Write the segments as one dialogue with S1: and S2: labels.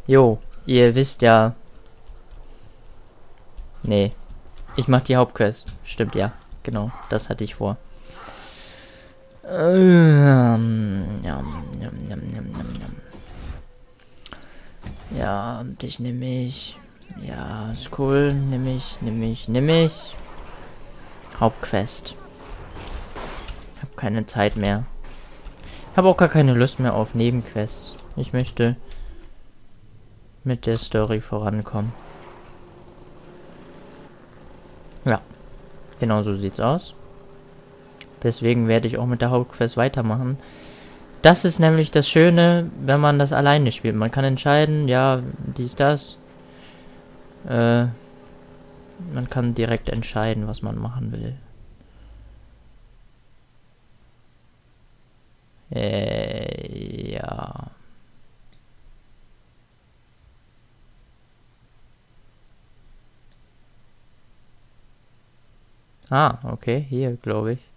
S1: Jo, ihr wisst ja... Nee. Ich mach die Hauptquest. Stimmt, ja. Genau, das hatte ich vor. Ja, dich nehme ich. Ja, ist cool. Nimm ich. Hauptquest. Ich habe keine Zeit mehr. Ich habe auch gar keine Lust mehr auf Nebenquests. Ich möchte mit der Story vorankommen. Ja, genau so sieht's aus. Deswegen werde ich auch mit der Hauptquest weitermachen. Das ist nämlich das Schöne, wenn man das alleine spielt. Man kann entscheiden, ja, dies, das. Man kann direkt entscheiden, was man machen will. Ja. Ah, okay, hier, glaube ich.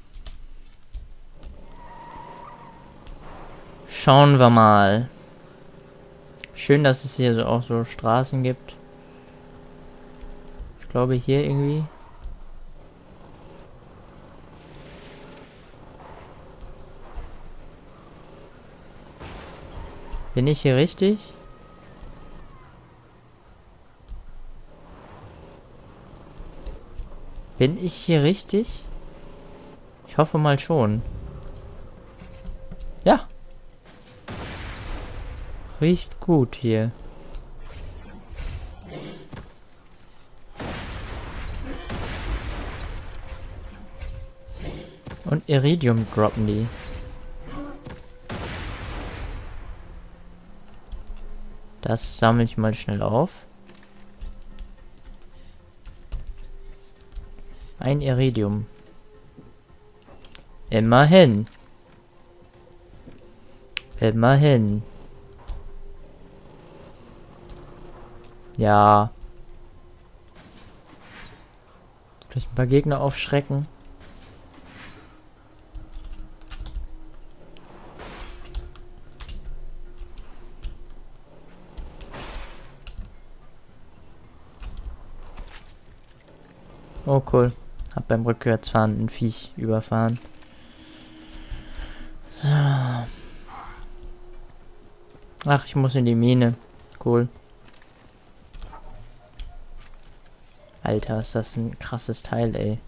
S1: Schauen wir mal. Schön, dass es hier so auch so Straßen gibt. Ich glaube hier irgendwie. Bin ich hier richtig? Bin ich hier richtig? Ich hoffe mal schon. Ja. Riecht gut hier. Und Iridium droppen die. Das sammle ich mal schnell auf. Ein Iridium. Immerhin. Immerhin. Ja. Vielleicht ein paar Gegner aufschrecken. Oh cool. Hab beim Rückwärtsfahren ein Viech überfahren. So. Ach, ich muss in die Mine. Cool. Alter, ist das ein krasses Teil, ey.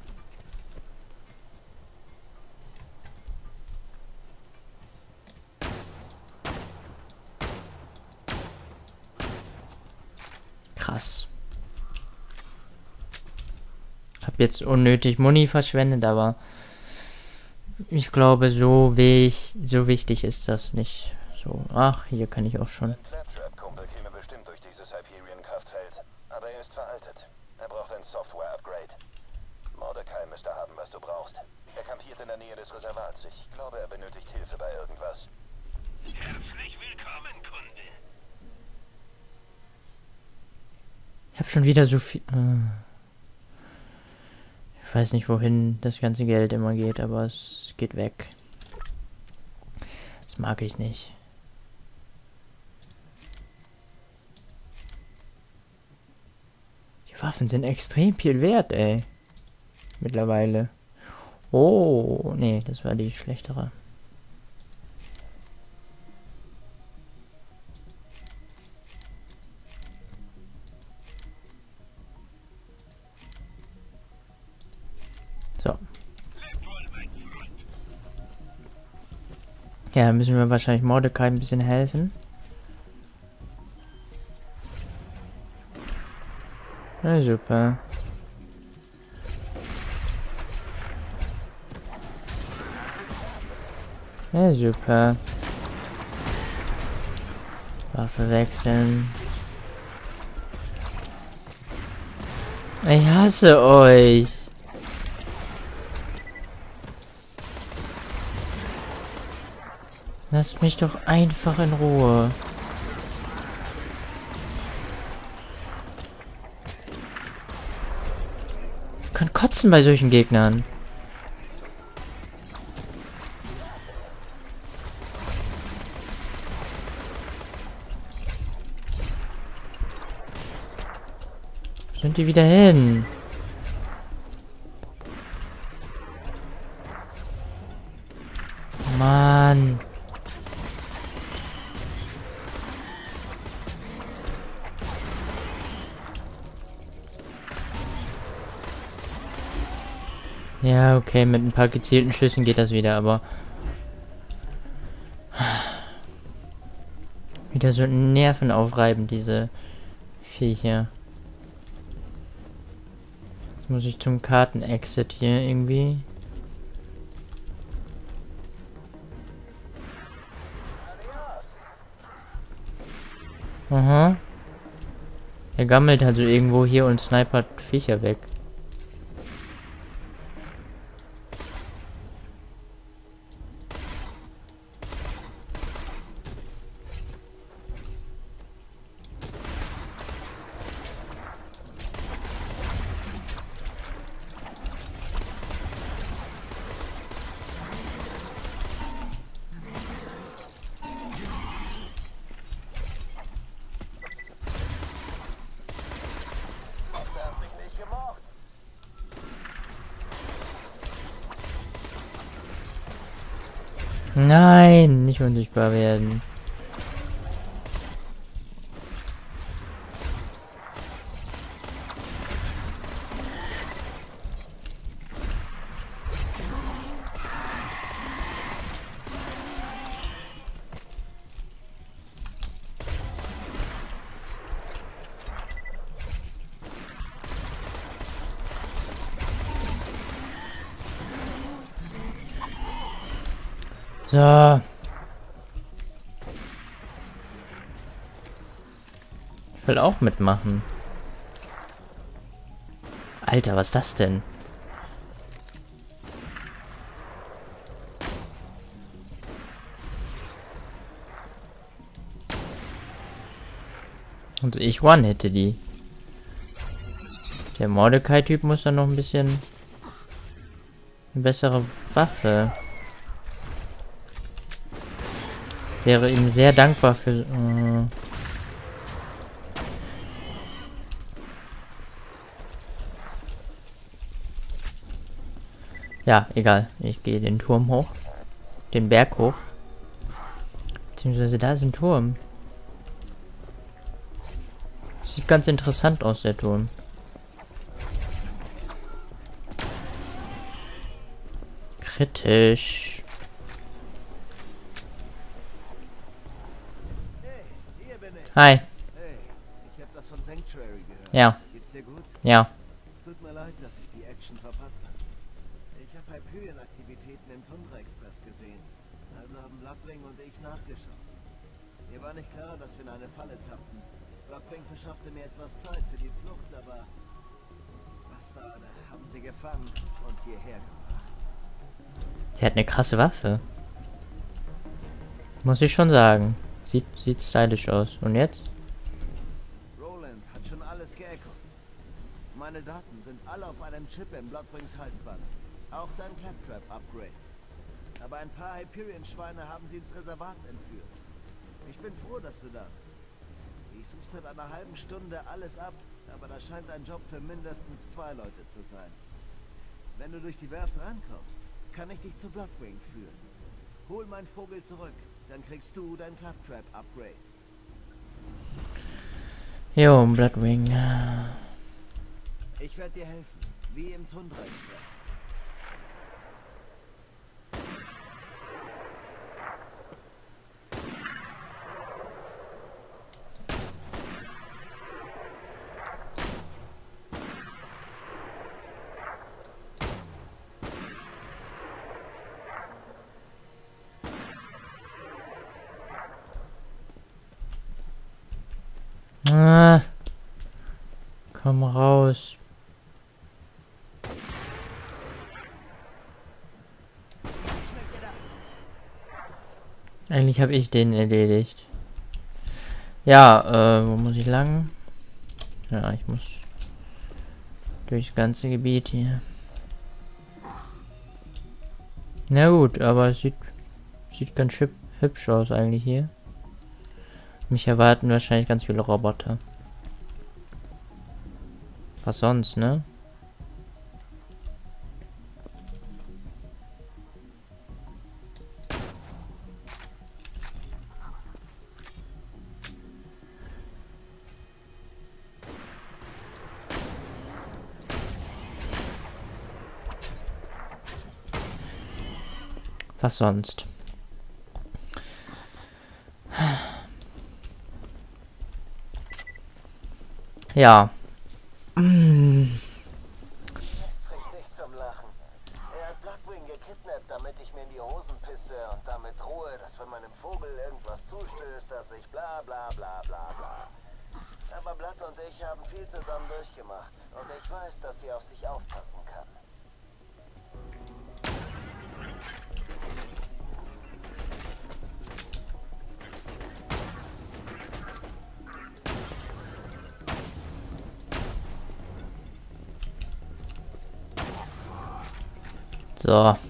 S1: Krass. Hab jetzt unnötig Muni verschwendet, aber ich glaube, so wichtig ist das nicht. So, ach, hier kann ich auch schon.
S2: Ein Claptrap-Kumpel käme bestimmt durch dieses Hyperion-Kraftfeld. Aber er ist veraltet. Er braucht ein Software-Upgrade. Mordecai müsste haben, was du brauchst. Er kampiert in der Nähe des Reservats. Ich glaube, er benötigt Hilfe bei irgendwas.
S3: Herzlich willkommen, Kunde.
S1: Ich habe schon wieder so viel... Ich weiß nicht, wohin das ganze Geld immer geht, aber es geht weg. Das mag ich nicht. Die Waffen sind extrem viel wert, ey. Mittlerweile. Oh, nee, das war die schlechtere. So. Ja, müssen wir wahrscheinlich Mordecai ein bisschen helfen. Na super. Ja, super. Waffe wechseln. Ich hasse euch. Lasst mich doch einfach in Ruhe. Ich kann kotzen bei solchen Gegnern. Wo sind die wieder hin? Mann. Ja, okay, mit ein paar gezielten Schüssen geht das wieder, aber... Wieder so nervenaufreibend, diese Viecher. Jetzt muss ich zum Karten-Exit hier irgendwie. Aha. Er gammelt also irgendwo hier und snipert Viecher weg.
S2: Der hat mich nicht gemocht.
S1: Nein, nicht unsichtbar werden. So. Ich will auch mitmachen. Alter, was ist das denn? Und ich one-hitte die. Der Mordecai-Typ muss dann noch ein bisschen... eine bessere Waffe. Wäre ihm sehr dankbar für... Ja, egal. Ich gehe den Turm hoch. Den Berg hoch. Beziehungsweise da ist ein Turm. Sieht ganz interessant aus, der Turm. Kritisch.
S4: Hey, hier bin ich.
S1: Hi.
S4: Hey, ich habe das von Sanctuary gehört.
S1: Ja.
S4: Geht's dir gut?
S1: Ja.
S4: Tut mir leid, dass ich die Action verpasst habe. Ich habe Hyperion-Aktivitäten im Tundra Express gesehen. Also haben Bloodwing und ich nachgeschaut. Mir war nicht klar, dass wir in eine Falle tappten. Bloodwing verschaffte mir etwas Zeit für die Flucht, aber... Bastarde haben sie gefangen und hierher gebracht.
S1: Der hat eine krasse Waffe. Muss ich schon sagen. Sieht stylisch aus. Und jetzt?
S4: Roland hat schon alles geechoed. Meine Daten sind alle auf einem Chip im Bloodwings Halsband. Auch dein Claptrap-Upgrade. Aber ein paar Hyperion-Schweine haben sie ins Reservat entführt. Ich bin froh, dass du da bist. Ich suche seit einer halben Stunde alles ab, aber das scheint ein Job für mindestens 2 Leute zu sein. Wenn du durch die Werft rankommst, kann ich dich zu Bloodwing führen. Hol meinen Vogel zurück, dann kriegst du dein Claptrap-Upgrade.
S1: Jo, Bloodwing.
S4: Ich werde dir helfen, wie im Tundra Express.
S1: Ah, komm raus. Eigentlich habe ich den erledigt. Ja, wo muss ich lang? Ja, ich muss durchs ganze Gebiet hier. Na gut, aber es sieht ganz hübsch aus eigentlich hier. Mich erwarten wahrscheinlich ganz viele Roboter. Was sonst, ne? Was sonst? Ja.
S4: Bringt dich zum Lachen. Er hat Blackwing gekidnappt, damit ich mir in die Hosen pisse und damit drohe, dass wenn meinem Vogel irgendwas zustößt, dass ich bla bla bla bla bla. Aber Blood und ich haben viel zusammen durchgemacht und ich weiß, dass sie auf sich aufpassen kann.
S1: So.
S4: Eine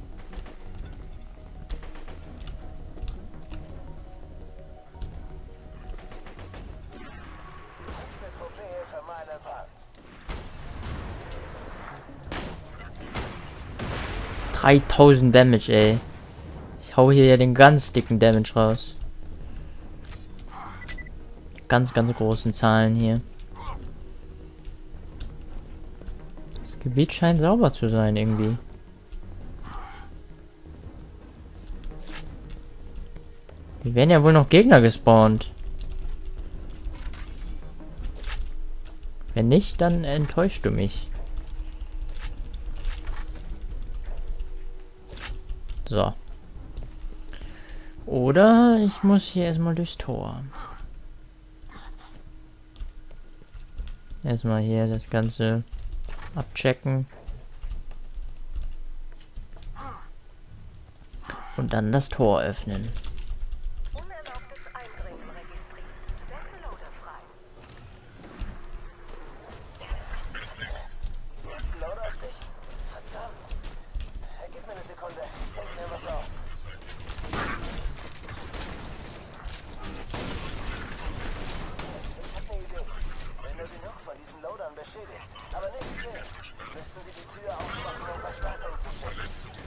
S4: Trophäe für meine Wand.
S1: 3000 Damage, ey. Ich hau hier ja den ganz dicken Damage raus. Ganz, ganz großen Zahlen hier. Das Gebiet scheint sauber zu sein, irgendwie. Hier werden ja wohl noch Gegner gespawnt. Wenn nicht, dann enttäuschst du mich. So. Oder ich muss hier erstmal durchs Tor. Erstmal hier das Ganze abchecken. Und dann das Tor öffnen.
S5: Unerlaubtes Eindringen registriert. Setze Loader frei.
S4: Sie hat einen Load auf dich? Verdammt. Gib mir eine Sekunde. Ich denke mir was aus. Ich habe eine Idee. Wenn du genug von diesen Loadern beschädigst, aber nicht killt, müssen sie die Tür aufmachen, um Verstärkung zu schicken.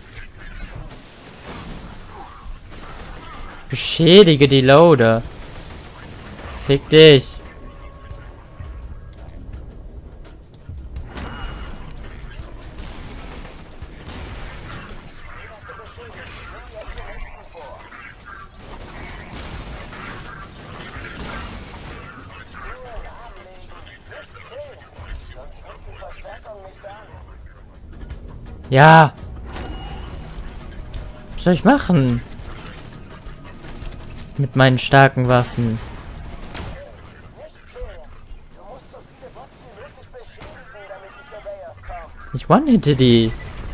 S1: Beschädige die Loader. Fick dich.
S4: Die hast du beschädigt. Nimm jetzt den nächsten vor. Nur lahmlegen, nicht killen. Sonst rückt die Verstärkung nicht an.
S1: Ja. Was soll ich machen? Mit meinen starken Waffen.
S4: Nicht killen. Du musst so viele Bots wie möglich beschädigen, damit die Surveyors kommen.
S1: Ich one-hitte die.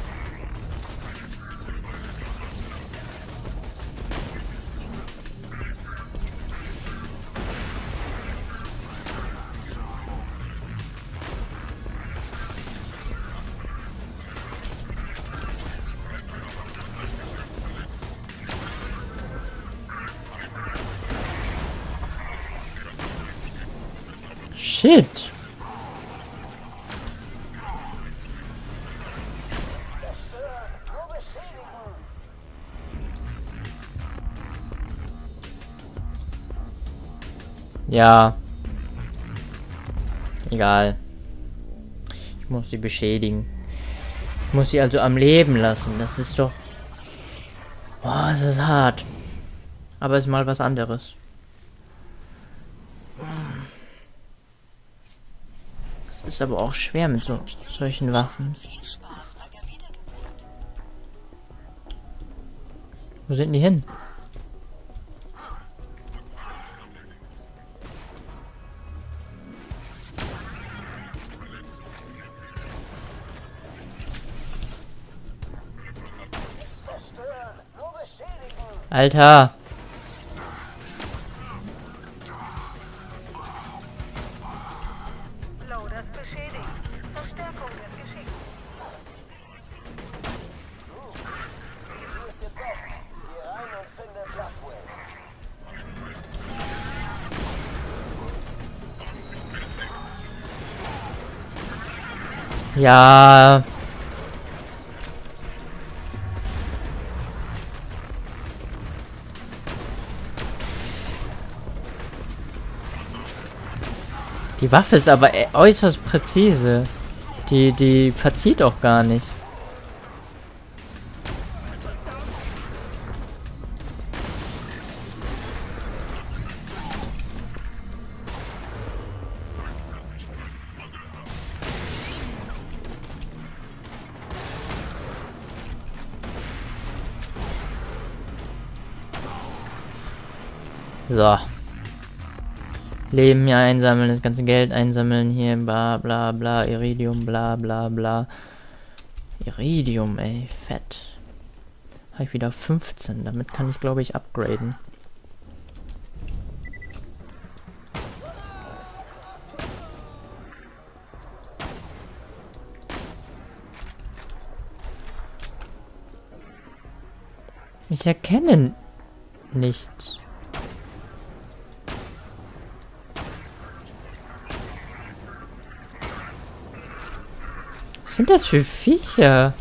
S1: Shit.
S4: Zerstören, nur beschädigen.
S1: Ja. Egal. Ich muss sie beschädigen. Ich muss sie also am Leben lassen. Das ist doch... Boah, es ist hart. Aber es ist mal was anderes. Es ist aber auch schwer mit solchen Waffen. Wo sind die hin?
S4: Nicht zerstören, nur beschädigen.
S1: Alter!
S5: Loaders beschädigt. Verstärkung wird geschickt.
S4: Die Tür ist jetzt offen. Geh rein und finde Blackwing.
S1: Ja. Die Waffe ist aber äußerst präzise. Die verzieht auch gar nicht. So. Leben hier einsammeln, das ganze Geld einsammeln, hier bla bla bla, Iridium, bla bla bla. Iridium, ey, fett. Habe ich wieder 15, damit kann ich, glaube ich, upgraden. Ich erkenne nichts. Was sind das für Viecher?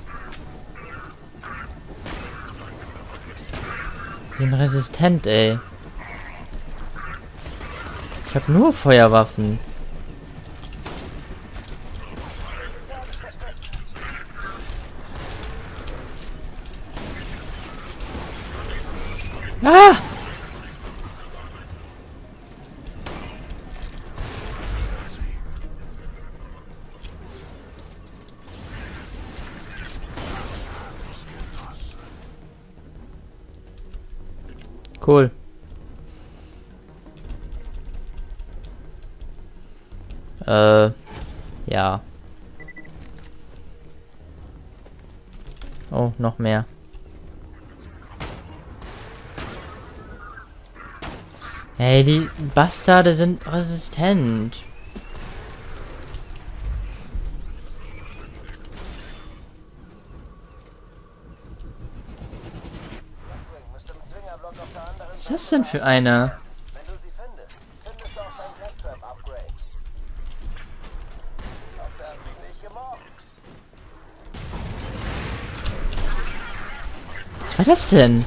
S1: Die sind resistent, ey. Ich habe nur Feuerwaffen. Ah! Cool. Ja. Oh, noch mehr. Hey, die Bastarde sind resistent. Was ist das denn für einer?
S4: Wenn du sie findest, findest du auch dein Claptrap-Upgrade. Ich glaub, der hat mich nicht gemocht.
S1: Was war das denn?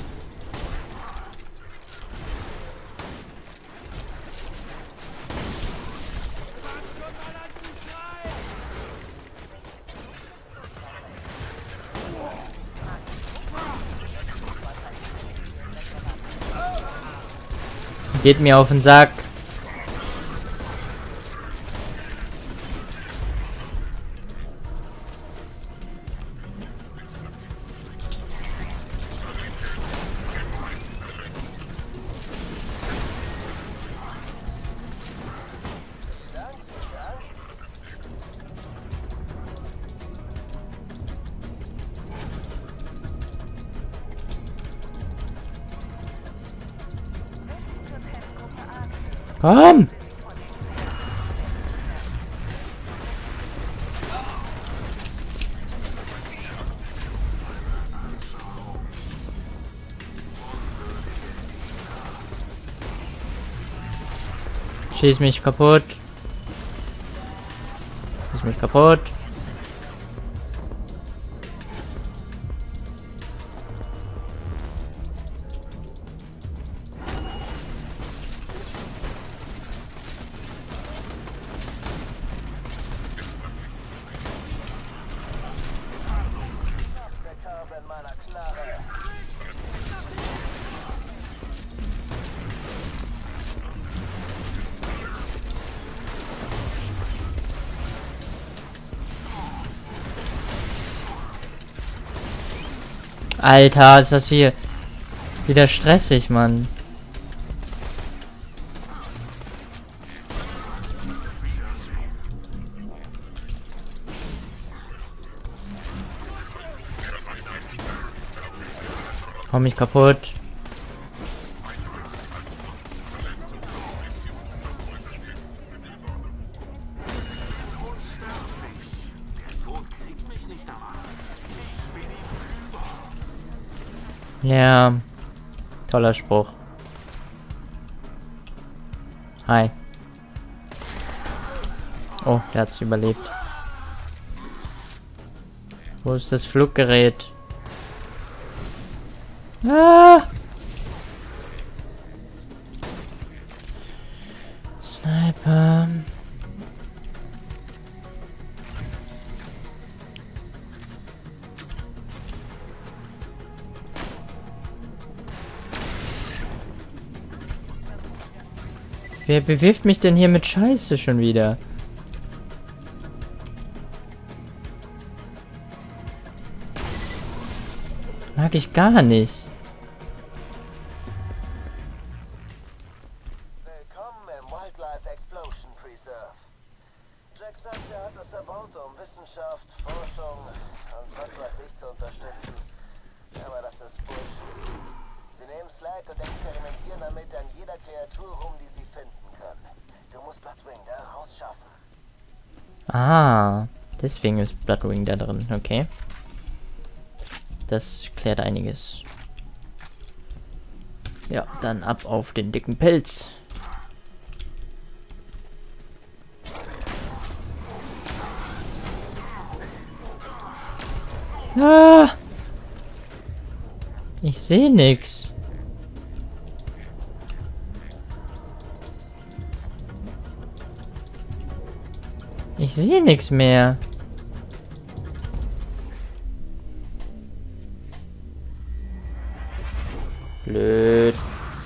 S1: Geht mir auf den Sack. Komm! Schieß mich kaputt. Schieß mich kaputt. Alter, ist das hier wieder stressig, Mann. Hau mich kaputt. Ja, toller Spruch. Hi. Oh, der hat's überlebt. Wo ist das Fluggerät? Ah! Sniper. Wer bewirft mich denn hier mit Scheiße schon wieder? Mag ich gar nicht.
S4: Willkommen im Wildlife Explosion Preserve. Jack sagt, er hat es erbaut, um Wissenschaft, Forschung und was weiß ich zu unterstützen. Aber das ist Bullshit. Sie nehmen Slag und experimentieren damit an jeder Kreatur rum, die sie finden können. Du musst Bloodwing da rausschaffen.
S1: Ah, deswegen ist Bloodwing da drin. Okay. Das klärt einiges. Ja, dann ab auf den dicken Pelz. Ah! Ich sehe nix. Ich sehe nichts mehr. Blöd.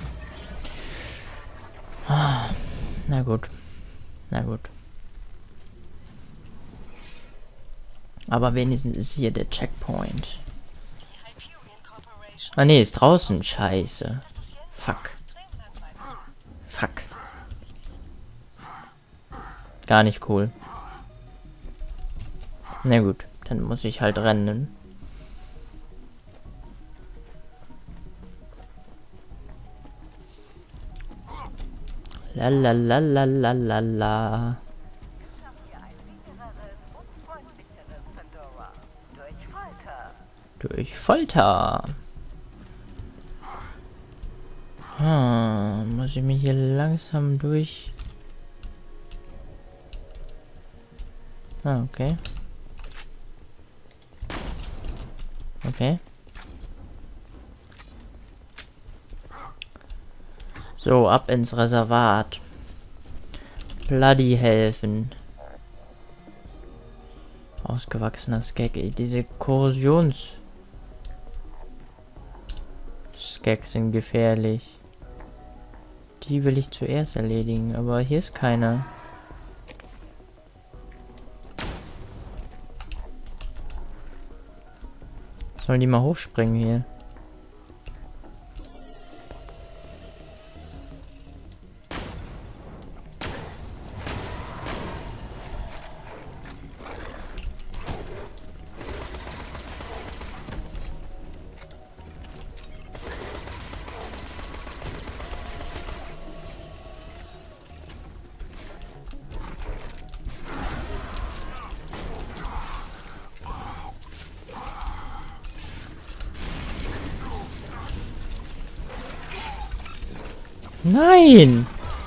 S1: Ah, na gut. Na gut. Aber wenigstens ist hier der Checkpoint. Ah ne, ist draußen. Scheiße. Fuck. Fuck. Gar nicht cool. Na gut, dann muss ich halt rennen. La la la la la la la. Durch Folter. Muss ich mich hier langsam durch... Ah, okay. Okay. So, ab ins Reservat. Bloody helfen. Ausgewachsener Skag. Diese Korrosions... Skags sind gefährlich. Die will ich zuerst erledigen, aber hier ist keiner. Sollen die mal hochspringen hier? Nein!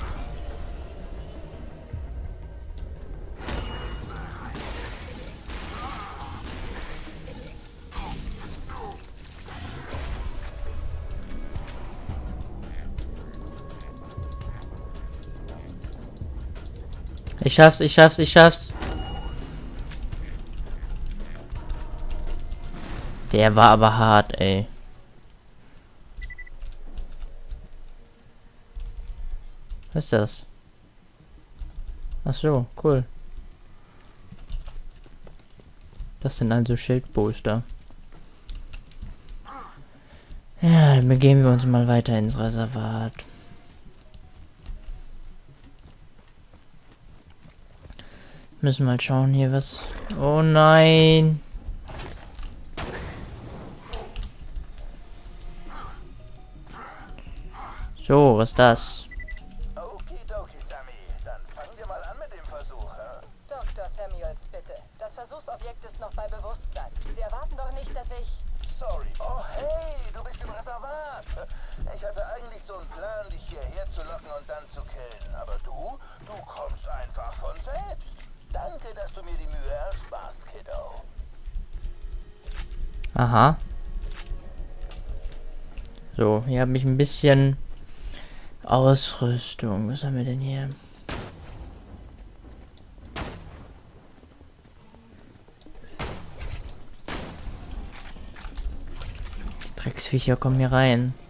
S1: Ich schaff's, ich schaff's, ich schaff's. Der war aber hart, ey. Was ist das? Ach so, cool. Das sind also Schildbooster. Ja, dann begeben wir uns mal weiter ins Reservat. Müssen mal schauen hier was... Oh nein! So, was ist das?
S2: Okidoki, Sammy. Dann fangen wir mal an mit dem Versuch, hä?
S6: Dr. Samuels, bitte. Das Versuchsobjekt ist noch bei Bewusstsein. Sie erwarten doch nicht, dass ich...
S2: Sorry. Oh, hey, du bist im Reservat. Ich hatte eigentlich so einen Plan, dich hierher zu locken und dann zu killen. Aber du kommst einfach von selbst. Danke, dass du mir die Mühe ersparst, Kiddo.
S1: Aha. So, hier habe ich ein bisschen Ausrüstung. Was haben wir denn hier? Drecksviecher kommen hier rein.